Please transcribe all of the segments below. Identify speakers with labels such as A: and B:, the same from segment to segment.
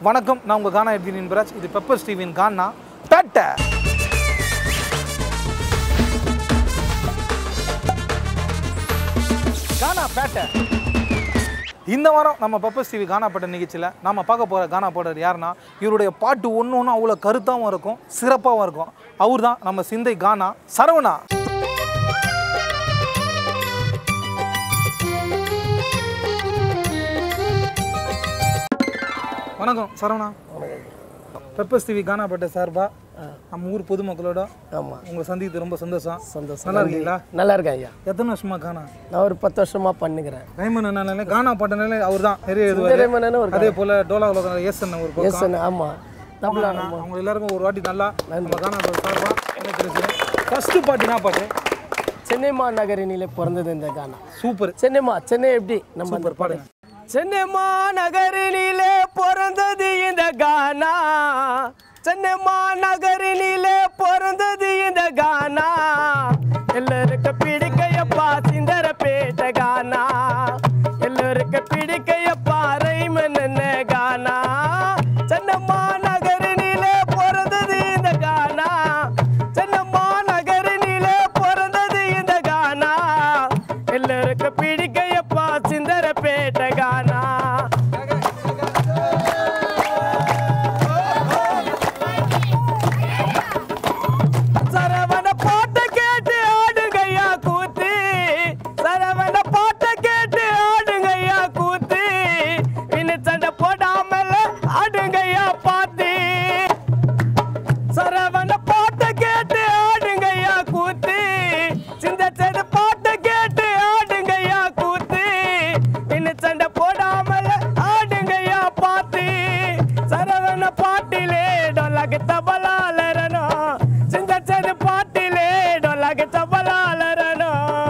A: வணக்கம், நான் உங்கள் கானா எட்வின் இன்பராஜ். இது பெப்பர் ஸ்டீவின் கானா பேட்டை. கானா பேட்டை. இந்த வாரம் நம்ம பெப்பர் ஸ்டீவி கானா பேட்டை நிகழ்ச்சியில் நம்ம பார்க்க போகிற கானா பாடர் யாருன்னா, இவருடைய பாட்டு ஒன்று ஒன்று அவ்வளோ கருத்தாகவும் இருக்கும், சிறப்பாகவும் இருக்கும். அவர் தான் நம்ம சிந்தை கானா சரவணா. வணக்கம் சரவணா. பெப்பர் ஸ்டீவி கானா பேட்டை சார்பா நம்ம ஊர் பொதுமக்களோட உங்களை சந்திக்கிறது ரொம்ப சந்தோஷம். நல்லா இருக்கீங்களா?
B: நல்லா இருக்கேன் ஐயா.
A: எத்தனை வருஷமா கானா?
B: நான் ஒரு 10 வருஷமா பண்ணுகிறேன்.
A: ரைமன் கானா பாட்டுனாலே அவர் தான் நிறைய இது. அதே போல டோலா ஏசன் ஒரு பக்கம்.
B: ஆமா,
A: அவங்க எல்லாருக்கும் ஒரு வாட்டி நல்லா நம்ம கானா சார்பா எனக்கு தெரிஞ்சுக்கிறேன். ஃபர்ஸ்ட் பாட்டு என்ன பாட்டு?
B: சென்னை மாநகரினிலே பிறந்தது இந்த கானா.
A: சூப்பர்.
B: சென்னை எப்படி நம்ம பாடுங்க. சென்னை மாநகரினிலே பிறந்தது இந்த கானா, சென்னை மாநகரினிலே பிறந்தது இந்த கானா, எல்லாருக்கு பிடிக்கையப்பா சிந்தர பேட்ட கானா, எல்லாருக்கு பிடிக்கையப்பா ரைமன் கானா, சென்னை மாநகரினிலே பிறந்தது இந்த கானா, சென்னை மாநகரினிலே பிறந்தது இந்த கானா, எல்லாருக்கு பிடிக்கையப்பா சிந்தர பேட்ட கானா. சரவண பாட்ட கேட்டு ஆடுங்கய்யா கூத்து, சரவண பாட்ட கேட்டு ஆடுங்கய்யா கூத்து, இன்னும் சண்டை போடாமல் ஆடுங்கய்யா பாத்து, சரவண பாட்ட கேட்டு ஆடுங்கய்யா கூத்து, சிந்த சண்டை பாட்ட கேட்டு ஆடுங்கய்யா கூத்து, இன்னும் சண்டை போடாமல் ஆடுங்கய்யா பாத்து, சரவண பாட்டிலே டொலகு தபலாலரனோ, சிந்த சண்டை பாட்டிலே டொலகு தபலாலரனோ,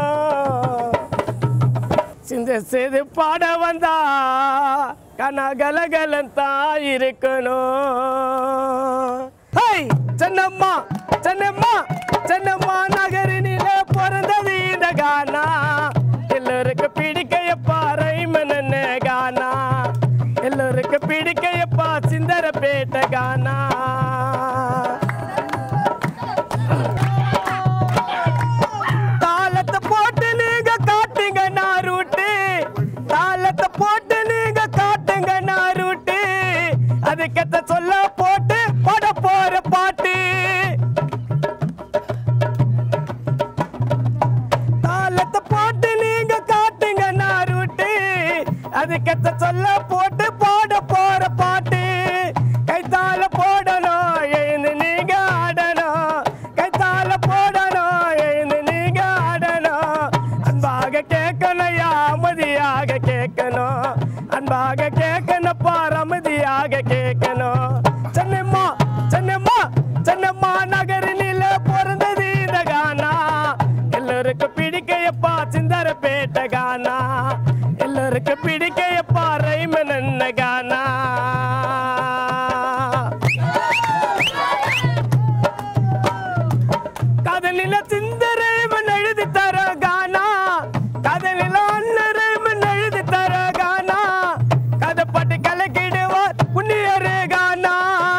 B: சிந்த செய்து பாட வந்தா கனகலகலன் தான் இருக்கணும். ஹை சென்னம்மா சென்னம்மா சென்னம்மா நகரினிலே பிறந்தது இந்த கானா, எல்லாருக்கு பிடிக்கையப்பா ரைமன் கானா, எல்லாருக்கு பிடிக்கையப்பா சிந்தர பேட்ட கானா. தாளத்தை போட்டு நீங்க காட்டுங்க நான் ரூட்டு, தாளத்தை போட்டு நீங்க காட்டுங்க நான் ரூட்டு, அதுக்கத்த சொல்ல போட்டு பட போற பாட்டு, தாளத்தை போட்டு நீங்க காட்டுங்க நான் ரூட்டு, அதுக்கத்த சொல்ல போட்டு பாட போற பாட்டு, கைத்தால போடணும் எழுந்து நீங்க ஆடணும், கைத்தால போடணும் எழுந்து நீங்க ஆடணும், அன்பாக கேட்கணும் அமைதியாக கேட்கணும், அன்பாக கேட்கணும் பாரமதியாக கேட்கணும். சென்னம்மா சென்னம்மா சென்னம்மா நகரினில பிறந்தது இந்த கானா, எல்லாருக்கு பிடிக்கையப்பா சிந்தர பேட்ட கானா, எல்லாருக்கு பிடிக்கையப்பா ரைமன் கானா. கதலில சிந்த ரைமன் எழுதி தர கானா, கதலில அண்ணன் ரைமன் எழுதி தர கானா, கதை பாட்டு கலக்கிடுவார் புண்ணியரே கானா.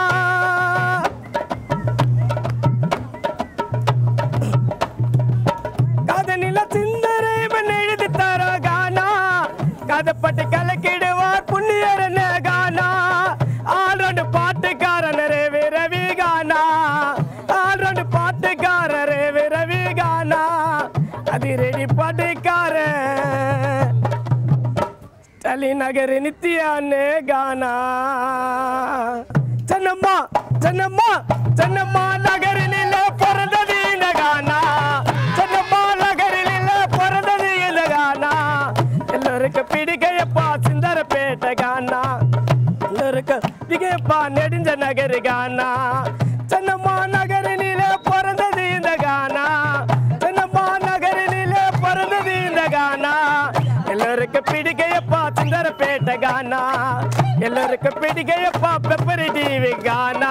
B: கதலில சிந்த ரைமன் எழுதி தர கானா, கதை பாட்டு கலக்கிடுவார் புண்ணியரன் கானா, ஆல்ரவுண்ட் பாட்டுக்காரனரே ரவி கானா, ஆல்ரவுண்ட் பாட்டுக்காரரே ரவி கானா, அதிரடி பாட்டுக்காரன் தலைநகர் நித்யான்னு கானா. சென்னம்மா சென்னம்மா சென்னம்மா நகரினில பிறந்தது இந்த கானா, சென்னம்மா நகரினில பிறந்தது இந்த கானா, எல்லாருக்கு பிடிக்கையப்பா சிந்தர பேட்ட கானா, எல்லாருக்கு பிடிக்கையப்பா நெடுஞ்ச நகர் கானா, சென்னம்மா நகரினில பிறந்தது இந்த கானா, சென்னம்மா நகரினில பிறந்தது இந்த கானா, எல்லாருக்கு பிடிக்கையப்பா சிந்தர பேட்ட கானா, எல்லாருக்கு பிடிக்கையப்பா பெப்பர் டிவி கானா.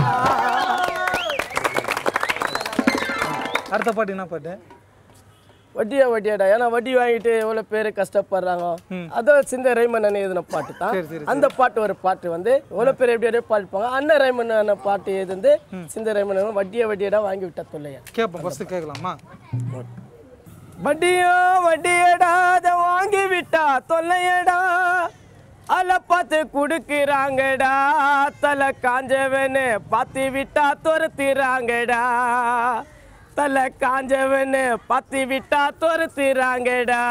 A: அடுத்த பாட்டு என்ன பாட்டு?
B: வட்டியாடா ஏன்னா வட்டி வாங்கிட்டு எவ்வளோ பேர் கஷ்டப்படுறாங்க அதான் சிந்த ரைமன் எழுதின பாட்டு தான் அந்த பாட்டு ஒரு பாட்டு வந்து எவ்வளோ பேர் எப்படி பாடிப்பாங்க அண்ணன் ரைமன் பாட்டு எழுது சிந்த ரைமன் வட்டியாடா வாங்கி விட்டா தொல்லையா
A: கேட்போம் ஃபர்ஸ்ட் கேட்கலாமா
B: வட்டியடா அதை வாங்கி விட்டா தொல்லையடா அல பார்த்து குடுக்குறாங்கடா தலை காஞ்சவனு பார்த்து விட்டா துரத்துறாங்கடா தலை காஞ்சவனு பார்த்து விட்டா துரத்துறாங்கடா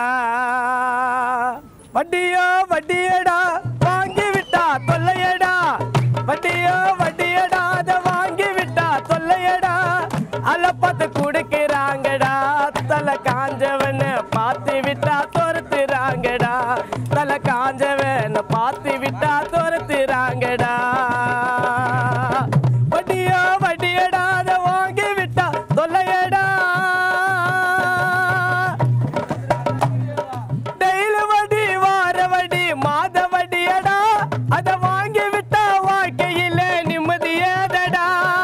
B: வட்டியடா வாங்கி விட்டா தொல்லையடா வட்டியடா அதை வாங்கி விட்டா தொல்லையடா அல பார்த்து குடுக்குறாங்கடா தலை காஞ்சவனு பார்த்து விட்டா துரத்துறாங்கடா தலை காஞ்சவன் பார்த்து விட்டா துரத்துறாங்கடா வட்டியடா அதை வாங்கி விட்டா தொல்லையடா டெய்லி வட்டி வார வட்டி மாத வட்டியடா அதை வாங்கி விட்டா வாழ்க்கையில நிம்மதியேதடா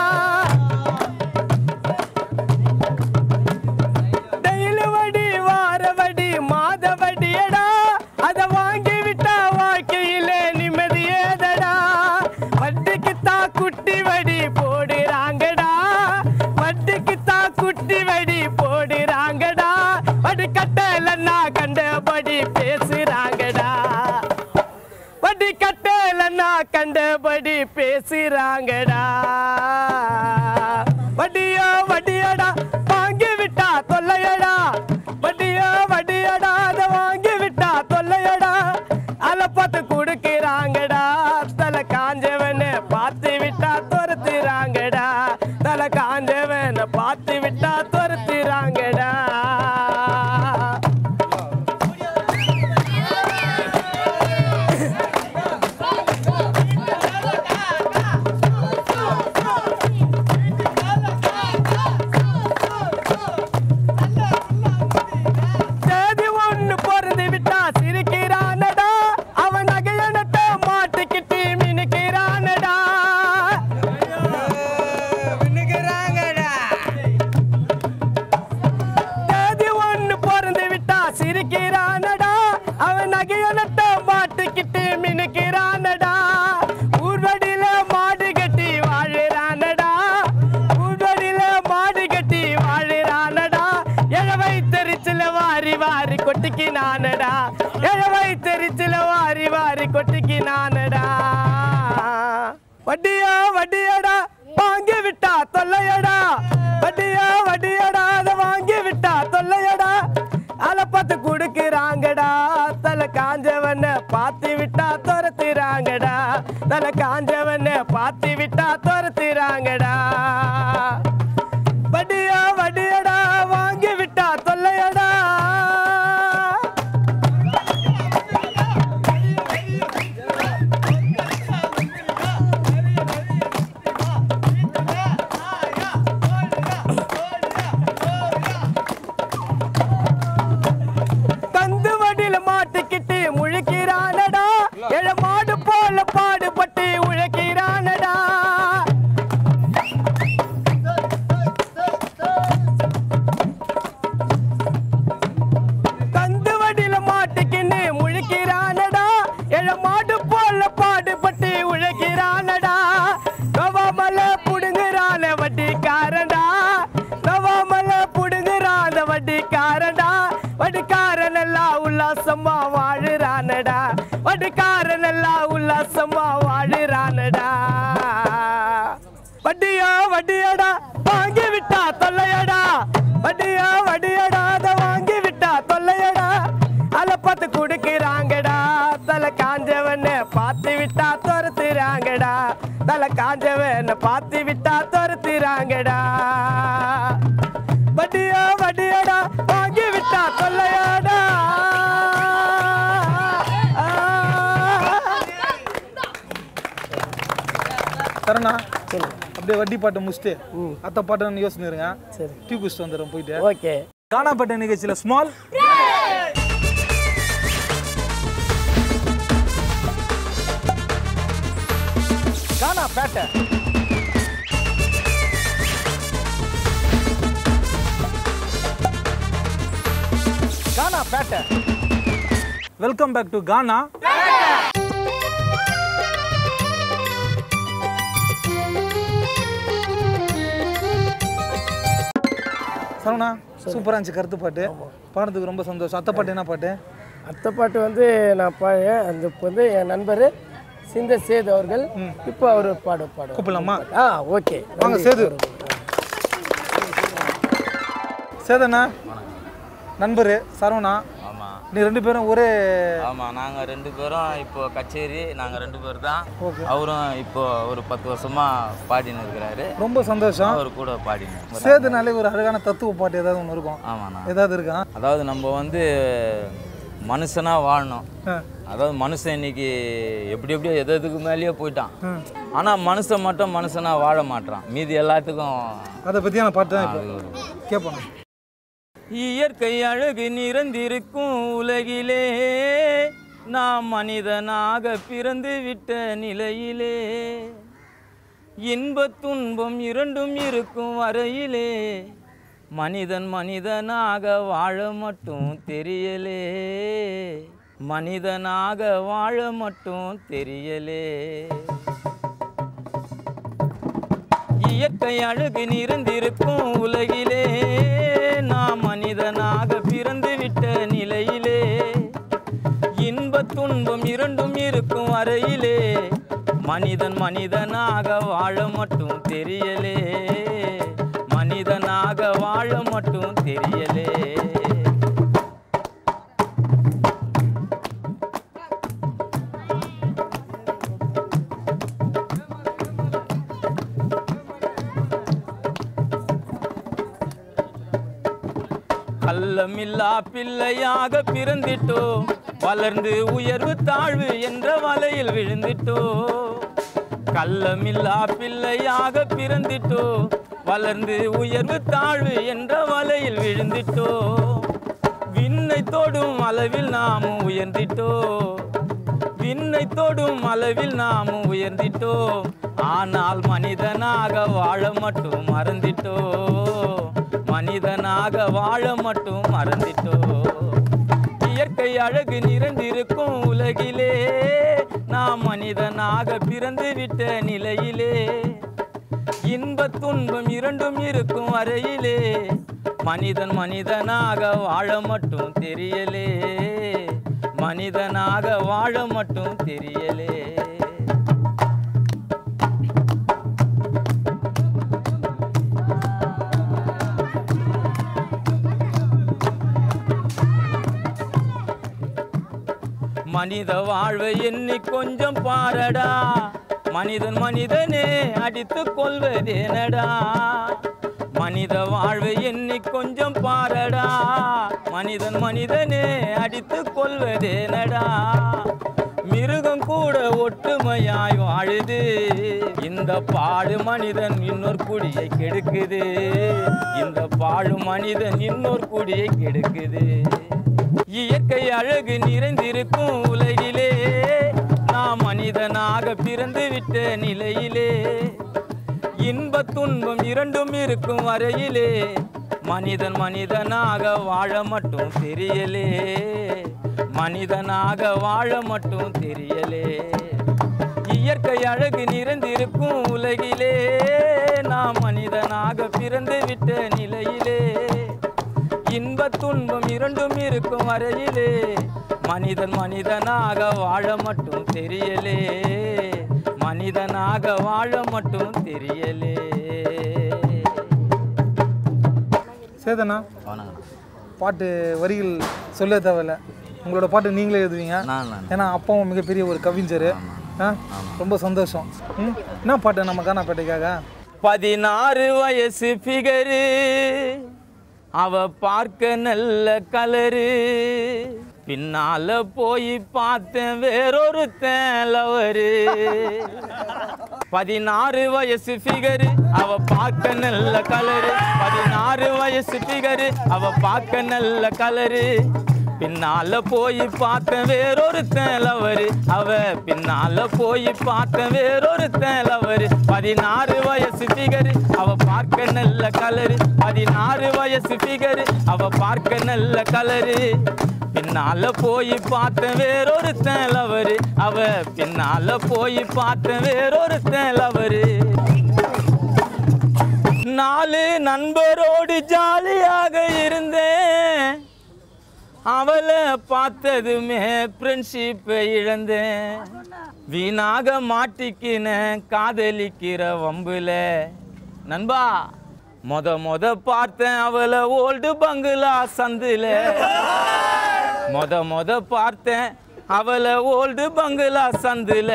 B: டெய்லி வட்டி வார வட்டி மாத வட்டியடா அதை வாங்கி விட்டா வாழ்க்கையில நிம்மதியேதடா வட்டிக்குத்தா குட்டி வடி போடுறாங்கடா வட்டிக்குத்தா குட்டி வடி போடுறாங்கடா வட்டி கட்டலன்னா கண்டபடி பேசுறாங்கடா வட்டி கட்டலன்னா கண்டபடி பேசுறாங்கடா வட்டியடா வாங்கி விட்டா தொல்லையடா வட்டியடா அதை வாங்கி விட்டா தொல்லையடா அல பார்த்து குடுக்குறாங்கடா தலை காஞ்சவனை பார்த்து விட்டா துரத்துறாங்கடா தலை காஞ்சவனை பார்த்து விட்டா துரத்துறாங்கடா தேதி ஒண்ணு பொருந்து விட்டா சிரிக்கிறானடா அவன் நகையனட்ட மாட்டிக்கிட்டு மினுக்கிறானடா தேதி ஒண்ணு பொருந்து விட்டா சிரிக்கிறானடா அவன் நகையனட்ட மாட்டிக்கிட்டு மினுக்கிறானடா ஊர்வடியில மாடு கட்டி வாழுறானடா ஊர்வடியில மாடு கட்டி வாழுறானடா எழவை தெரிச்சில வாரி வாரி கொட்டிக்கினானடா எழவை தெரிச்சில வாரி வாரி கொட்டிக்கினானடா வட்டியடா வாங்கி விட்டா தொல்லையடா வட்டியடா அதை வாங்கி விட்டா தொல்லையடா அல பார்த்து குடுக்குறாங்கடா தலை காஞ்சவனை பார்த்து விட்டா துரத்துறாங்கடா தலை காஞ்சவனை பார்த்து விட்டா துரத்துறாங்கடா வட்டியடா வாங்கி விட்டா தொல்லையடா கந்து வடியில மாட்டிக்கிட்டு முழிக்கிறானடா எழ மாடு போல பாடுபட்டு உழைக்கிறானடா கந்து வடியில மாட்டிக்கின்னு முழிக்கிறானடா எழ மாடு போல பாடுபட்டு உழைக்கிறானடா நவாமல புடுங்குறான வட்டிக்காரன்டா நவாமல புடுங்குறான வட்டிக்காரன்டா வட்டிக்காரன் எல்லாம் உல்லாசமா வாழுறானடா வட்டிக்காரன் எல்லாம் உல்லாசமா வாழுறானடா வட்டியடா வாங்கி விட்டா தொல்லையடா வட்டியடா அதை வாங்கி விட்டா தொல்லையடா அல பார்த்து குடுக்குறாங்கடா தலை காஞ்சவனை பார்த்து விட்டா துரத்துறாங்கடா தலை காஞ்சவனை பார்த்து விட்டா துரத்துறாங்கடா வட்டியடா வாங்கி விட்டா தொல்லையடா
A: சரணா அப்படியே வட்டி பாட்டை முடிச்சுட்டு அத்த பாட்டை யோசனை இருங்க சரி டீ குடிச்சிட்டு வந்துடுறோம் போயிட்டு
B: ஓகே
A: கானாப்பட்ட நிகழ்ச்சியில் ஸ்மால் கானாப்பேட்டை பேட்டை. Welcome back to Gaana. Saravana, சூப்பராக இருந்துச்சு கருத்து பாட்டு. பாடுறதுக்கு ரொம்ப சந்தோஷம். அத்தை பாட்டு என்ன பாட்டு?
B: அத்தை பாட்டு வந்து நான் அந்த வந்து என் நண்பர் சிந்த சேது அவர்கள் இப்போ அவர் பாடு
A: கூப்பிடலாமா?
B: ஓகே
A: வாங்க சேது. சேதண்ணா நண்பர் சரவணா.
C: ஆமாம்,
A: நீ 2 பேரும் ஒரே?
C: ஆமாம், நாங்கள் 2 பேரும் இப்போ கச்சேரி நாங்கள் 2 பேர் தான். அவரும் இப்போ ஒரு 10 வருஷமாக பாடின்னு இருக்கிறாரு.
A: ரொம்ப சந்தோஷம்.
C: அவர் கூட பாடினு.
A: சேதுனாலே ஒரு அழகான தத்துவ பாட்டு ஏதாவது ஒன்று இருக்கும்.
C: ஆமாண்ணா,
A: ஏதாவது இருக்கா?
C: அதாவது நம்ம வந்து மனுஷனாக வாழணும். அதாவது மனுஷன் இன்னைக்கு எப்படியோ எதுக்கு மேலேயே போயிட்டான். ஆனால் மனுஷன் மட்டும் மனுஷனாக வாழ மாட்டான். மீதி எல்லாத்துக்கும்
A: அதை பற்றியான பாட்டு தான் இப்போ கேட்போம்.
C: இயற்கை அழகு நிறைந்திருக்கும் உலகிலே நாம் மனிதனாக பிறந்து விட்ட நிலையிலே இன்பத் துன்பம் இரண்டும் இருக்கும் வரையிலே மனிதன் மனிதனாக வாழ மட்டும் தெரியலே. மனிதனாக வாழ மட்டும் தெரியலே. இயற்கை அழகு நிறைந்திருக்கும் உலகிலே நாம் மனிதனாக பிறந்து விட்ட நிலையிலே இன்பத் துன்பம் இரண்டும் இருக்கும் வரையிலே மனிதன் மனிதனாக வாழ மட்டும் தெரியலே. மனிதனாக வாழ மட்டும் தெரியலே. கள்ளமில்லா பிள்ளையாக பிறந்திட்டோம், வளர்ந்து உயர்வு தாழ்வு என்ற வலையில் விழுந்திட்டோம். கள்ளமில்லா பிள்ளையாக பிறந்திட்டோம், வளர்ந்து உயர்வு தாழ்வு என்ற வலையில் விழுந்திட்டோம். விண்ணை தொடும் அளவில் நாமும் உயர்ந்திட்டோம். விண்ணை தொடும் அளவில் நாமும் உயர்ந்திட்டோம். ஆனால் மனிதனாக வாழ மட்டும் மறந்திட்டோம். மனிதனாக வாழ மட்டும் மறந்திட்டோம். இயற்கை அழகு நிறைந்திருக்கும் உலகிலே நாம் மனிதனாக பிறந்து விட்ட நிலையிலே இன்பத் துன்பம் இரண்டும் இருக்கும் வரையிலே மனிதன் மனிதனாக வாழ மட்டும் தெரியலே. மனிதனாக வாழ மட்டும் தெரியலே. மனித வாழ்வை எண்ணி கொஞ்சம் பாரடா, மனிதன் மனிதனே அடித்து கொள்வதேனடா. மனித வாழ்வை எண்ணி கொஞ்சம் பாரடா, மனிதன் மனிதனே அடித்து கொள்வதேனடா. மிருகம் கூட ஒற்றுமையாய் வாழுது, இந்த பாடு மனிதன் இன்னொரு குடியை கெடுக்குது. இந்த பாடு மனிதன் இன்னொரு குடியை கெடுக்குது. இயற்கை அழகு நிறைந்திருக்கும் உலகிலே நாம் மனிதனாக பிறந்து விட்ட நிலையிலே இன்பத் துன்பம் இரண்டும் இருக்கும் வரையிலே மனிதன் மனிதனாக வாழ மட்டும் தெரியலே. மனிதனாக வாழ மட்டும் தெரியலே. இயற்கை அழகு நிறைந்திருக்கும் உலகிலே நாம் மனிதனாக பிறந்து விட்ட நிலையிலே இன்பத் துன்பம் இரண்டும் இருக்கும் வரையிலே மனிதன் மனிதனாக வாழ மட்டும் தெரியலே. மனிதனாக வாழ மட்டும் தெரியலே.
A: சேதனா, பாட்டு வரிகள் சொல்ல தேவையில்லை, உங்களோட பாட்டு நீங்களே எழுதுவீங்க. ஏன்னா அப்பாவும் மிகப்பெரிய ஒரு கவிஞர். ரொம்ப சந்தோஷம். என்ன பாட்டு நம்ம கானாப்பேட்டைக்காக?
C: 16 வயசு ஃபிகரு, அவ பார்க்க நல்ல கலரு, பின்னால போய் பார்த்தேன் வேறொருத்தன் லவரு. 16 வயசு ஃபிகரு, அவ பார்க்க நல்ல கலரு. 16 வயசு ஃபிகரு, அவ பார்க்க நல்ல கலரு, பின்னால போய் பார்த்தேன் வேறொருத்தன் லவரு. அவ பின்னால போய் பார்த்தேன் வேறொருத்தன் லவரு. 16 வயசு ஃபிகரு, அவ பார்க்க நல்ல கலரு. 16 வயசு ஃபிகரு, அவ பார்க்க நல்ல கலரு, பின்னால போய் பார்த்தேன் வேறொருத்தன் லவரு அவ பின்னால போய் பார்த்தேன் வேறொருத்தன் லவரு 4 நண்பரோடு ஜாலியாக இருந்தேன் அவளை பார்த்ததுமே ஃப்ரெண்ட்ஷிப்பை இழந்தேன் வீணாக மாட்டிக்கின காதலிக்கிற வம்புல நண்பா மொத பார்த்தேன் அவளை ஓல்டு பங்களா சந்துல மொத பார்த்தேன் அவளை ஓல்டு பங்களா சந்துல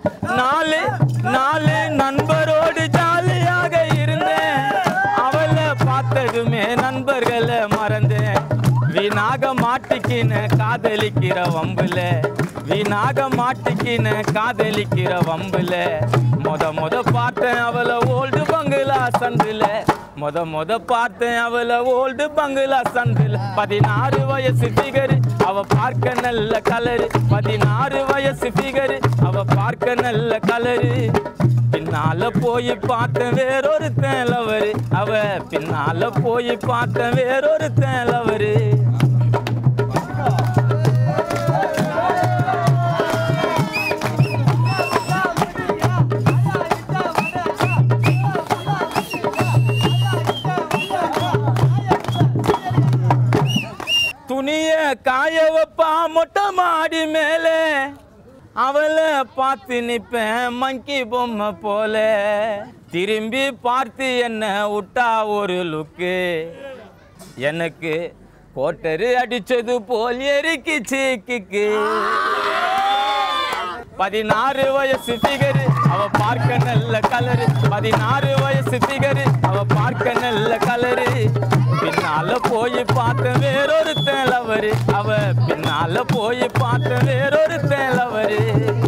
C: 4 நண்பரோடு ஜாலியாக இருந்தேன் அவளை பார்த்ததுமே நண்பர்களை மறந்தேன் வீணாக மாட்டிக்கின காதலிக்கிற வம்புல வீணாக மாட்டிக்கின காதலிக்கிற வம்புல மொத பார்த்தேன் அவளை ஓல்டு பங்களா சந்துல மொத பார்த்தேன் அவளை ஓல்டு பங்களா சந்துல 16 வயசு ஃபிகரு அவ பார்க்க நல்ல கலரு 16 வயசு ஃபிகரு அவ பார்க்க நல்ல கலரு பின்னால போய் பார்த்தேன் வேறொருத்தன் லவரு அவ பின்னால போய் பார்த்தேன் வேறொருத்தன் லவரு துணிய காய வைப்பா மொட்டை மாடி மேலே அவளை பார்த்து நிப்பேன் மங்கி பொம்மை போல திரும்பி பார்த்து என்ன விட்டா ஒரு லுக்கு எனக்கு கோட்டரு அடிச்சது போல் எரிக்கிச்சு கிக்கு 16 வயசு ஃபிகரு அவ பார்க்க நல்ல கலரு 16 வயசு ஃபிகரு அவ பார்க்க நல்ல கலரு பின்னால போய் பார்த்தேன் வேறொருத்தன் லவரு அவ பின்னால போய் பார்த்தேன் வேறொருத்தன் லவரு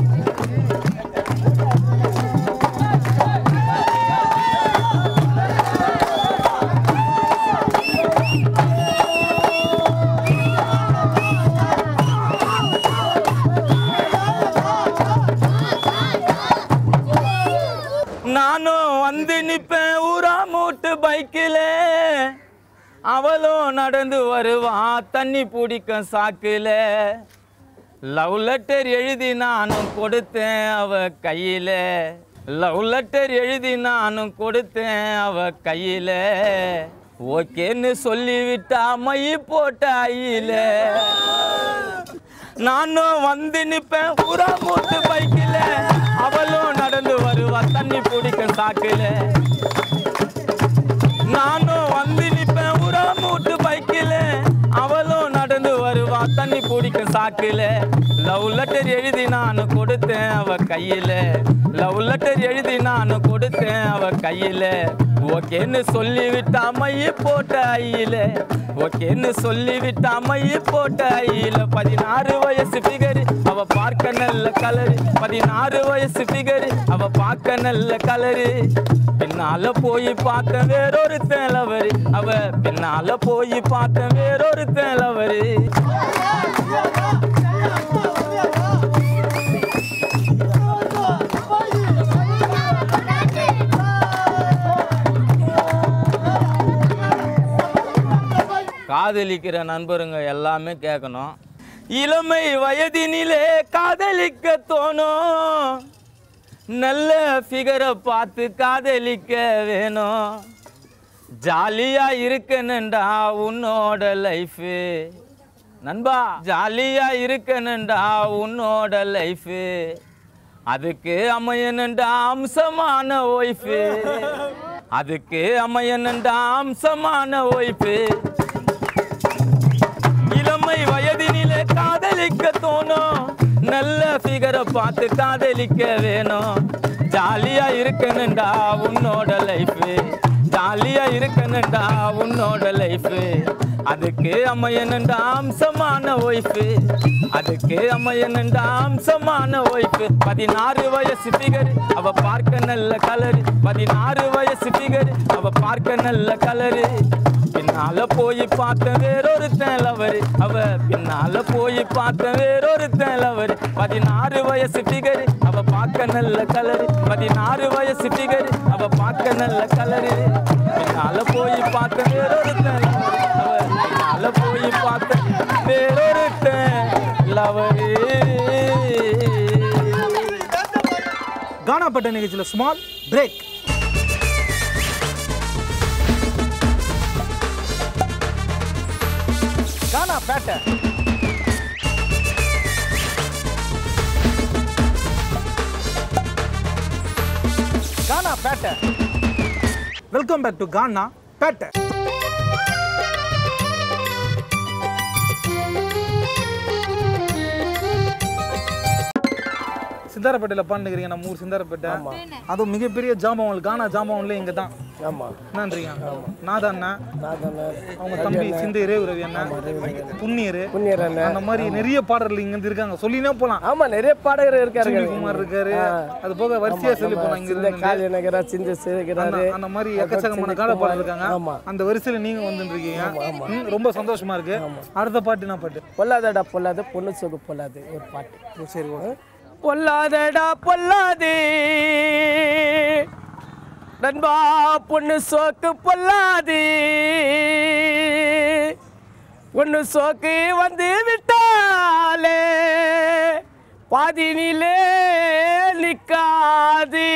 C: நானும் வந்து நிப்பேன் ஊரா மூட்டு பைக்கில அவளும் நடந்து வருவா தண்ணி பிடிக்க சாக்குல லவ் லெட்டர் எழுதி நானும் கொடுத்தேன் அவ கையில லவ் லெட்டர் எழுதி நானும் கொடுத்தேன் அவ கையில ஓகேன்னு சொல்லிவிட்டா மை போட்ட ஐயில நானும் வந்து நிப்பேன் ஊரா மூட்டு பைக்கில அவளும் நடந்து வருவா தண்ணி பிடிக்க சாக்குல நானும் வந்து நிப்பேன் ஊரா மூட்டு பைக்கில அவளும் நடந்து வருவா தண்ணி பிடிக்க சாக்குல லவ் லெட்டர் எழுதி நானும் கொடுத்தேன் அவ கையில லவ் லெட்டர் எழுதி நானும் கொடுத்தேன் அவ கையில ஓகேன்னு சொல்லிவிட்டா மைய போட்ட ஐயில ஓகேன்னு சொல்லிவிட்டா மைய போட்ட ஐயில 16 வயசு ஃபிகரு அவ பார்க்க நல்ல கலரு 16 வயசு ஃபிகரு அவ பார்க்க நல்ல கலரு பின்னால போய் பார்த்தேன் வேறொருத்தன் லவரு அவ பின்னால போய் பார்த்தேன் வேறொருத்தன் லவரு காதலிக்கிற நண்பருங்க எல்லாமே கேட்கணும் இளமை வயதினிலே காதலிக்க தோணும் நல்ல ஃபிகரை பார்த்து காதலிக்க வேணும் ஜாலியா இருக்கணுண்டா உன்னோட லைஃபு நண்பா ஜாலியா இருக்கணுண்டா உன்னோட லைஃபு அதுக்கு அமையணுண்டா அம்சமான ஒய்ஃபு அதுக்கு அமையணுண்டா அம்சமான ஒய்ஃபு இளமை வயதினிலே காதலிக்க தோணும் நல்ல ஃபிகரை பார்த்து காதலிக்க வேணும் ஜாலியா இருக்கணுண்டா உன்னோட லைஃபு ஜாலியா இருக்கணுண்டா உன்னோட லைஃபு அதுக்கு அமையணுண்டா அம்சமான ஒய்ஃபு அதுக்கு அமையணுண்டா அம்சமான ஒய்ஃபு 16 வயசு ஃபிகரு அவ பார்க்க நல்ல கலரு 16 வயசு ஃபிகரு அவ பார்க்க நல்ல கலரு பின்னால போய் பார்த்தேன் வேறொருத்தன் லவரு அவ பின்னால போய் பார்த்தேன் வேறொருத்தன் லவரு 16 வயசு ஃபிகரு அவ பார்க்க நல்ல கலரு 16 வயசு ஃபிகரு அவ பார்க்க நல்ல கலரு பின்னால போய் பார்த்தேன் வேறொருத்தன் லவரு அவ பின்னால போய் பார்த்தேன் வேறொருத்தன்
A: கானாப்பட்ட நிகழ்ச்சியில் small break. Gaanapettai Gaanapettai. Welcome back to Gaanapettai. சிந்தாரப்பேட்டையில் பாண்டுக்கிறீங்க, நம்ம ஊர் சிந்தாரப்பேட்டை. அதுவும் மிகப்பெரிய ஜாம்பவன், கானா ஜாம்பவன்ல இங்கே தான். என்னன்றீங்க? நாதான் அவங்க தம்பி சிந்தை ரவி அண்ணன், புண்ணியர் அந்த மாதிரி நிறைய பாடகர்கள் இங்க இருக்காங்க, சொல்லினே போலாம்.
B: ஆமா, நிறைய பாடகர் இருக்காரு.
A: குமார் இருக்காரு, அது போக வரிசையா சொல்லி போலாம். அந்த மாதிரி எக்கச்சக்கமான கால பாடல் இருக்காங்க. அந்த வரிசையில நீங்க வந்துருக்கீங்க, ரொம்ப சந்தோஷமா இருக்கு. அடுத்த பாட்டு என்ன பாட்டு?
B: பொல்லாதடா பொல்லாத பொண்ணு சோகு பொல்லாது ஒரு பாட்டு.
A: சரி,
B: பொல்லாதடா பொல்லாது நண்பா பொண்ணு சோக்கு பொல்லாது, பொண்ணு சோக்கு வந்து விட்டாலே பாதினிலே நிக்காது.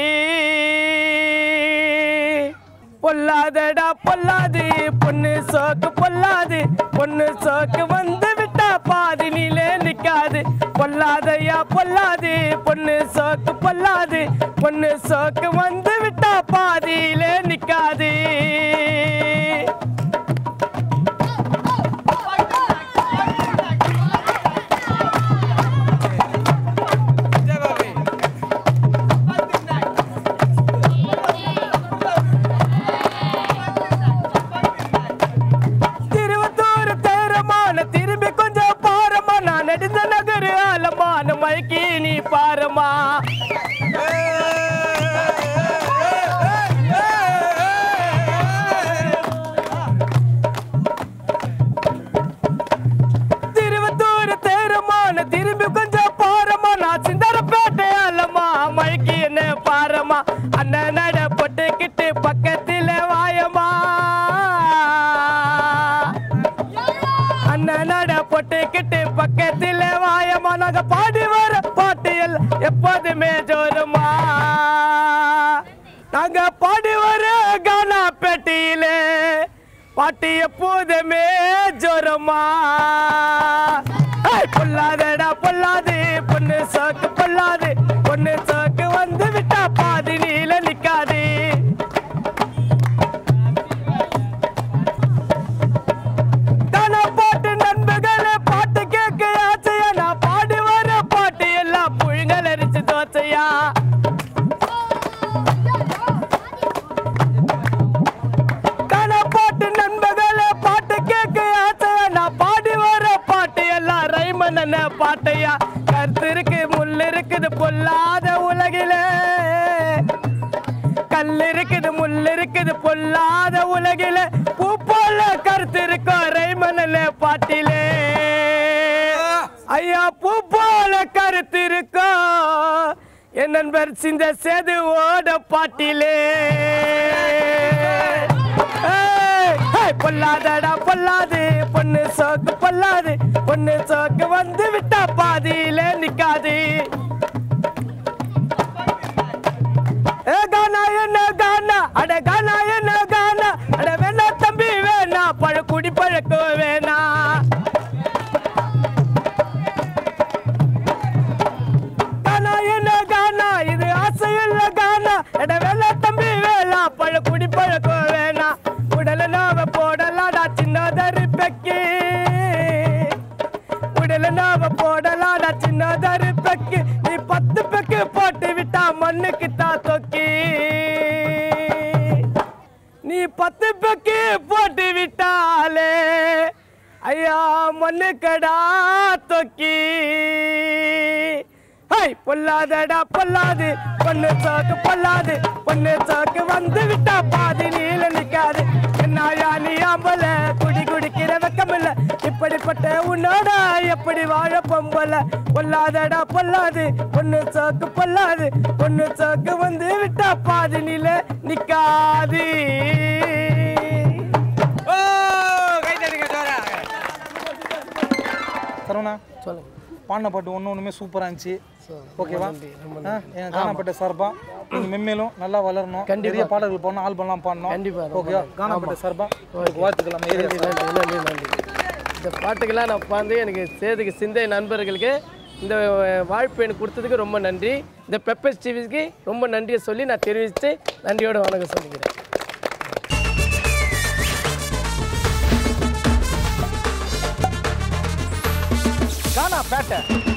B: பொல்லாதடா பொல்லாது பொண்ணு சோக்கு பொல்லாது, பொண்ணு சோக்கு வந்து விட்டா பாதினிலே நிக்காது. பொல்லாதையா பொல்லாது பொண்ணு சோக்கு பொல்லாது, பொண்ணு சோக்கு வந்து விட்டா பாதியிலே நிக்காது. திருவத்தூர் தேரமான திரும்பி கொஞ்சம் பாரமா, நான் நடித்த நகரு ஆலமான மைக்கி நீ பாரமா. திருவத்தூர் தேரமான திரும்பி கொஞ்சம் பாரமா, நான் சிந்தாரப்பேட்டை ஆலமா மைக்கி என்ன பாரமா. அண்ணன் நட பொட்டுக்கிட்டு பக்கத்தில வாயமா, அண்ணன் நட பொட்டுக்கிட்டு பக்கத்தில வாயமா. நாங்க பாடி வர பாட்டு எல்லாம் எப்போதுமே ஜோருமா, நாங்க பாடி வர கானாப்பேட்டையிலே பாட்டு எப்போதுமே ஜோருமா. பொல்லாதடா பொல்லாது பொண்ணு சோக்கு பொல்லாது, பொண்ணு சோக்கு வந்து விட்டா பாதி நீல நிக்காது. தானா பாட்டு நண்பர்களே பாட்டு கேட்க ஆசையா, நான் பாடி வர பாட்டு எல்லாம் புழுங்கல் அரிச்சு தோசையா. தானா பாட்டு நண்பர்களே பாட்டு கேட்க ஆசையா, நான் பாடி வர பாட்டு எல்லாம் ரைமன் பாட்டையா. கருத்து இருக்கு முள் இருக்குது பொல்லாத உலகில, கல் இருக்குது முள் இருக்குது பொல்லாத உலகில, பூ போல கருத்து இருக்கும் ரைமன் பாட்டிலே. ஐயா பூ போல கருத்து இருக்கும் என் நண்பர் சிந்த சேது ஓட பாட்டிலே. பொல்லாதடா பொல்லாது பொண்ணு சோக்கு பொல்லாது, பொண்ணு சோக்கு வந்து விட்டா பாதியிலே நிக்காது. கானா என்ன கானா, அட கானா என்ன கானா, அட வேணா தம்பி வேணா பழக்குடி பழக்க வேணா. கானா என்ன கானா, இது ஆசையுள்ள கானா, அட வேணா தம்பி வேணா பழக்குடி பழக்க வேணா. உடல நாவ போடலாடா சின்னதரு பெக்கி, உடல நாவ போடலாடா சின்னதரு பெக்கி. நீ 10 பெக்கு போட்டு விட்டா மண்ணுக்கு தான் தொக்கி, நீ 10 பெக்கு போட்டு விட்டாலே ஐயா மண்ணுக்கடா தொக்கி. பொல்லாதடா பொல்லாது பொண்ணு சோக்கு பொல்லாது, பொண்ணு சோக்கு வந்து விட்டா பாதி நீல நிக்காது. என்னாயா நீ ஆம்பல குடி குடிக்கிற வெக்கமில்ல, இப்படிப்பட்ட உன்னோட எப்படி வாழ பொம்பல. பொல்லாதடா பொல்லாது பொண்ணு சோக்கு பொல்லாது, பொண்ணு சோக்கு வந்து விட்டா பாதி நீல நிக்காது.
A: சரவணா,
B: சொல்லுங்க.
A: பாடின பாட்டு ஒன்றுமே சூப்பராக இருந்துச்சு. ஓகேவா? எங்கள் கானாப்பேட்டை சார்பா நீங்கள் மென்மேலும் நல்லா வளரணும். நிறைய பாடல்கள் போடணும், ஆல்பம்லாம் பாடணும்.
B: கண்டிப்பாக.
A: ஓகேவா? கானாப்பேட்டை சார்பா வாழ்த்துக்கள். நம்ம ஏரியா
B: நன்றி. இந்த பாட்டுக்கெல்லாம் நான் பாந்து எனக்கு சேதுக்கு சிந்தை நண்பர்களுக்கு இந்த வாய்ப்பு எனக்கு கொடுத்ததுக்கு ரொம்ப நன்றி. இந்த பெப்பர்ஸ் டிவிக்கு ரொம்ப நன்றியை சொல்லி நான் தெரிவித்து நன்றியோட வணக்கம் சொல்லிக்கிறேன்.
A: கானாப்பேட்டை